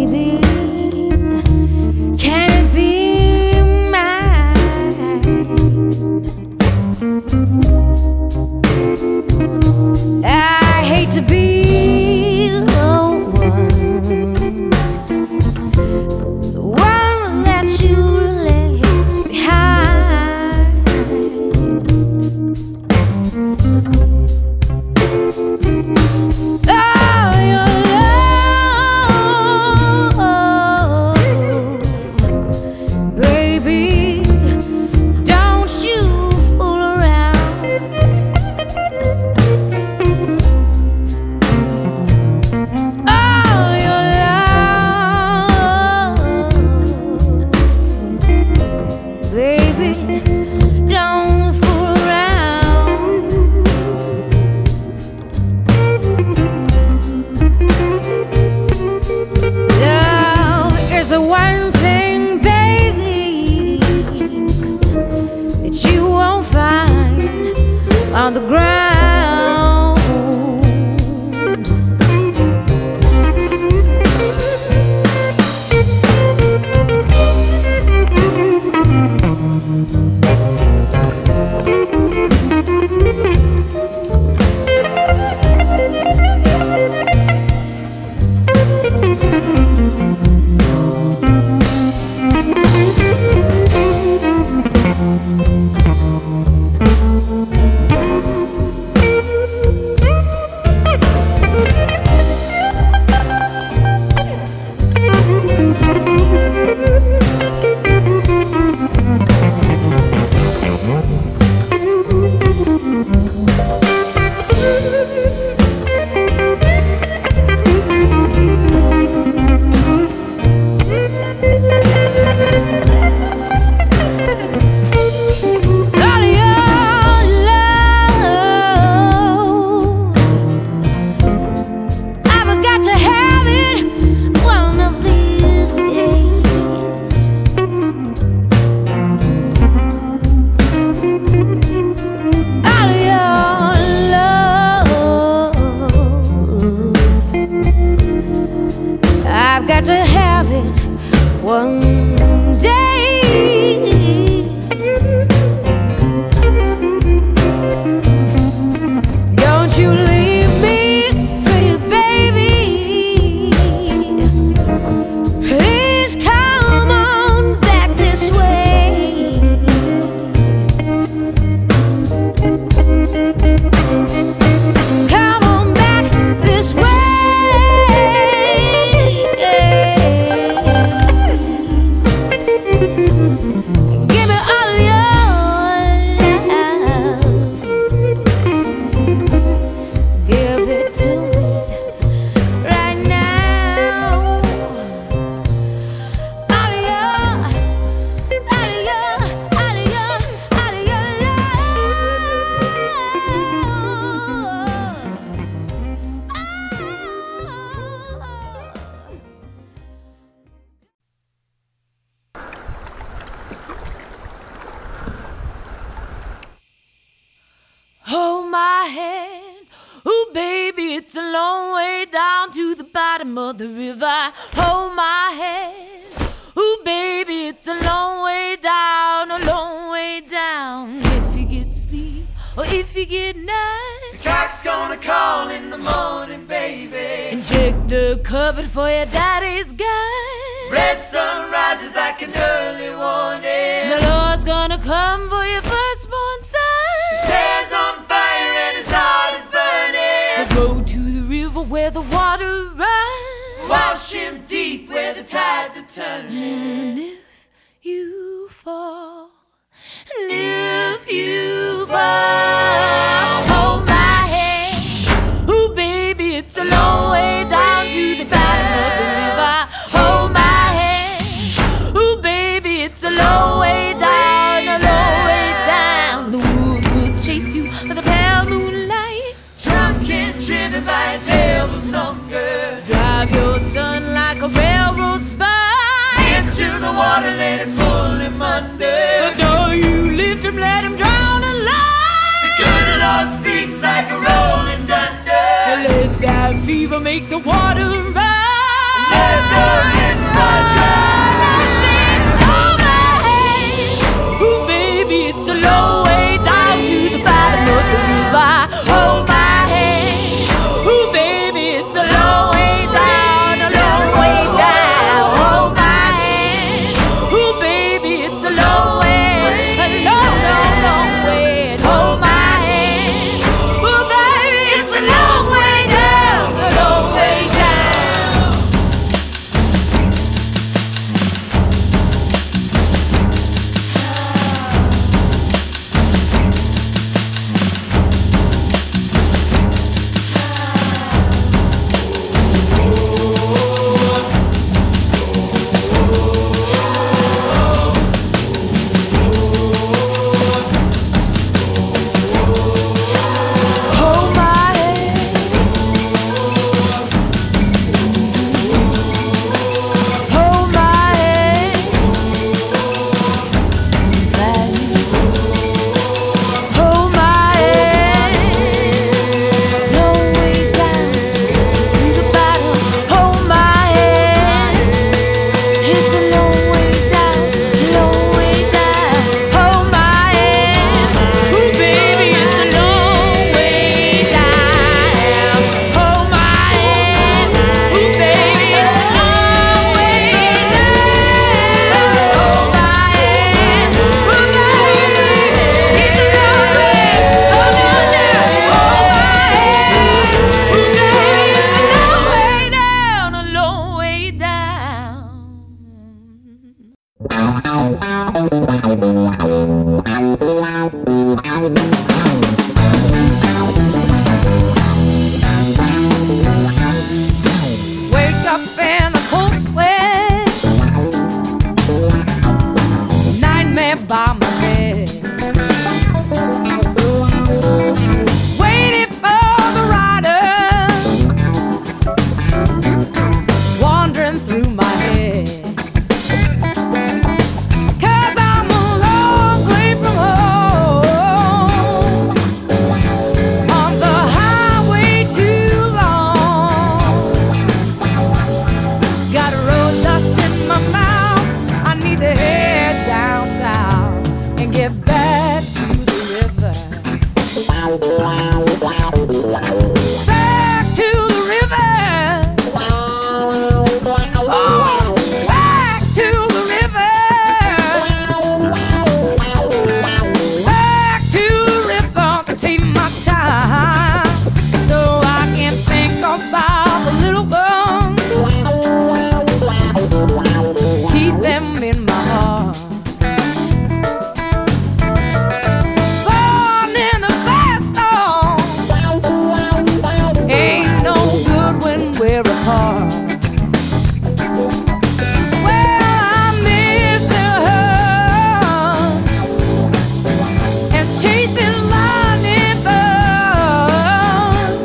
baby, can it be mine? I hate to be the one that you left behind. Oh, your love, baby, don't you fool around. Oh, your love, baby, don't fool around. Love is the one thing, baby, that you won't find on the ground. I've got to have it one day. Don't you leave me, pretty baby. Please come on back this way. Come on back this way. Give me all of your love. Give it to me right now. All of your Hold my hand, ooh baby, it's a long way down to the bottom of the river. Hold my hand, ooh baby, it's a long way down, a long way down. If you get sleep or if you get night, The cock's gonna call in the morning, baby. and check the cupboard for your daddy's guy. Red sun rises like an early warning. The Lord's gonna come for your firstborn son. His hair's on fire and his heart is So burning. go to the river where the water runs. Wash him deep where the tides are turning. And if you fall, and if you fall, hold my hand. Ooh, baby, it's a long way down to the bottom of the river. Hold my hand. Ooh, baby, it's a long way down, a long way down. The wolves will chase you by the pale moonlight. Drunk and driven by a devil's hunger. Drive your son like a railroad spike Into the water, let it pull him under. But though you lift him, let him drown alive. The good Lord speaks like a rolling thunder. Let that fever make the water run. Let the Wake up in a cold sweat, nightmare by my bed, waiting for the rider, wandering through my head. 'Cause I'm a long way from home, on the highway too long. Got road dust in my mouth, I need to head down south and get back to the river. Back to the river. Oh, back to the river. Back to the river to take my time, so I can think about the little ones, keep them in my heart. Born in a fast storm, ain't no good when we're apart. Well, I miss the hunt and chasing lightning bugs.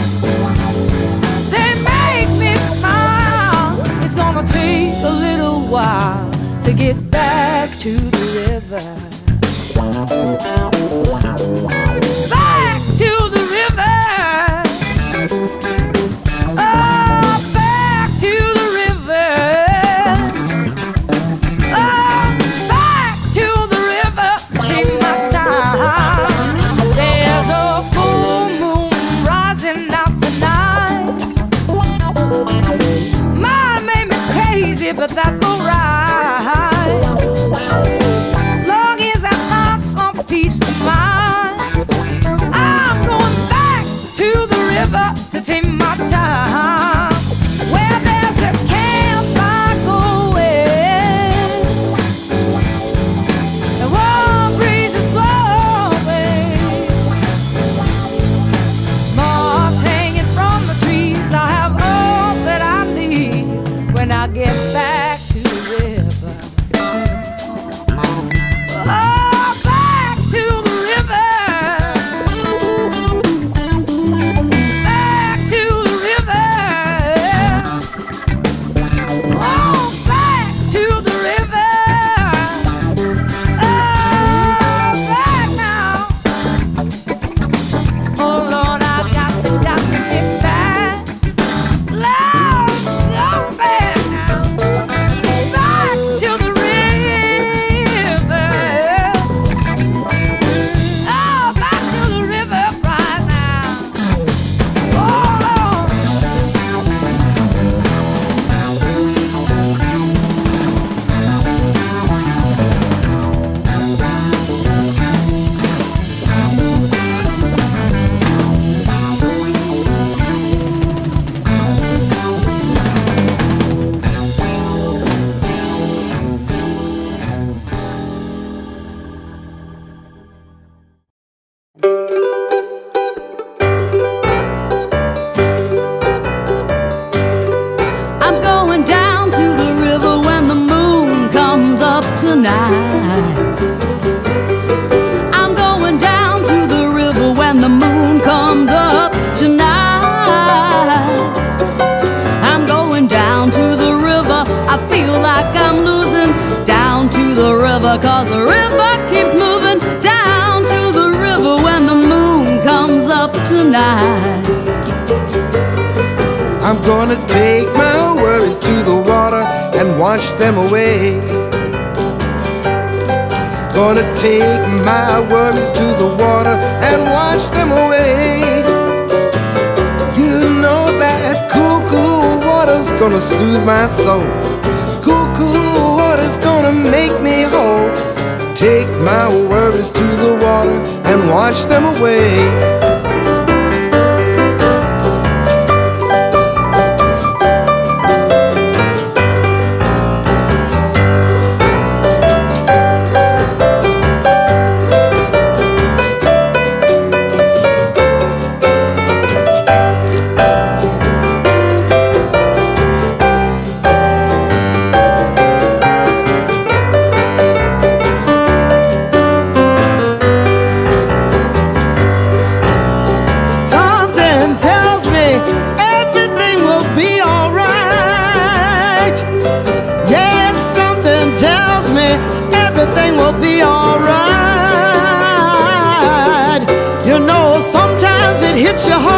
They make me smile. It's gonna take a little while to get back to the river. Back to the river. Oh, back to the river. Oh, back to the river to take my time. There's a full moon rising out tonight. Mine made me crazy, but that's alright. Long as I find some peace of mind, I'm going back to the river to take my time. Where there's a campfire going, the warm breeze is blowing, moss hanging from the trees. I have all that I need when I get back to the river. Oh, back to the river. Back to the river. Oh, back to the river. Oh, back now. Oh, Lord, I got to get back. Lord, go back now. Back to the river. Oh, back to the river right now. Oh, Lord. I'm going down to the river when the moon comes up tonight. I'm going down to the river when the moon comes up tonight. I'm going down to the river, I feel like I'm losing. Down to the river, 'cause the river keeps moving. Down to the river when the moon comes up tonight. I'm gonna take my worries to the water and wash them away. Gonna take my worries to the water and wash them away. You know that cool, cool water's gonna soothe my soul. Cool, cool water's gonna make me whole. Take my worries to the water and wash them away. everything will be alright. You know, sometimes it hits you hard.